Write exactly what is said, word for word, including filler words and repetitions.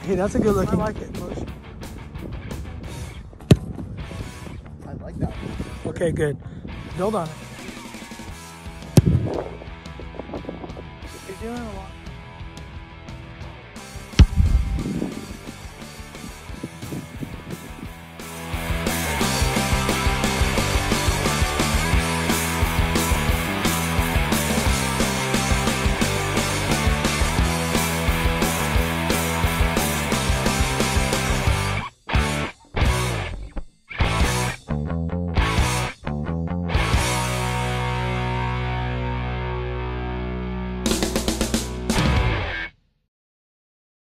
Hey, that's a good looking. I like it, Bush. I like that one. Okay, good. Build on it. You're doing a lot.